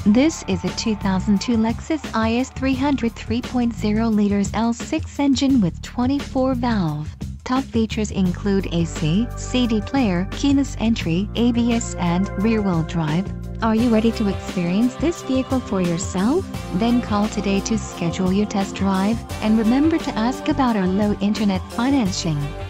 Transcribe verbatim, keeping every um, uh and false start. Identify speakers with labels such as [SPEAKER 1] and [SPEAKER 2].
[SPEAKER 1] This is a two thousand two Lexus I S three hundred three point oh liters L six engine with twenty-four valve. Top features include A C, C D player, keyless entry, A B S and rear-wheel drive. Are you ready to experience this vehicle for yourself? Then call today to schedule your test drive, and remember to ask about our low internet financing.